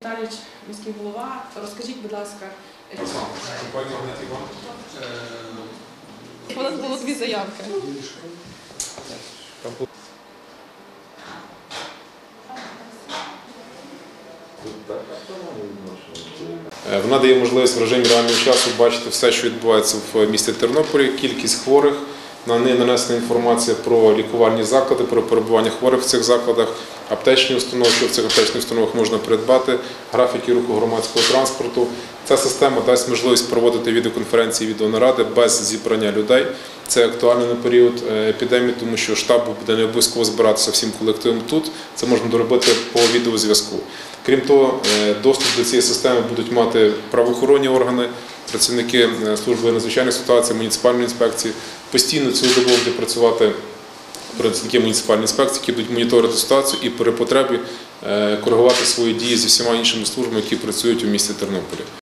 Віталійович, міський голова, розкажіть, будь ласка, у нас було дві заявки. Вона дає можливість в режимі реального часу бачити все, що відбувається в місті Тернополі, кількість хворих. На неї нанесена інформація про лікувальні заклади, про перебування хворих в цих закладах, аптечні установи, що в цих аптечних установах можна придбати, графіки руху громадського транспорту. Ця система дасть можливість проводити відеоконференції, відеонаради без зібрання людей. Це актуально на період епідемії, тому що штабу буде не обов'язково збиратися всім колективом тут. Це можна доробити по відеозв'язку. Крім того, доступ до цієї системи будуть мати правоохоронні органи, працівники служби надзвичайних ситуацій, муніципальної інспекції. Постійно цілодобово будуть працювати працівники муніципальної інспекції, які будуть моніторити ситуацію і при потребі коригувати свої дії зі всіма іншими службами, які працюють у місті Тернополі.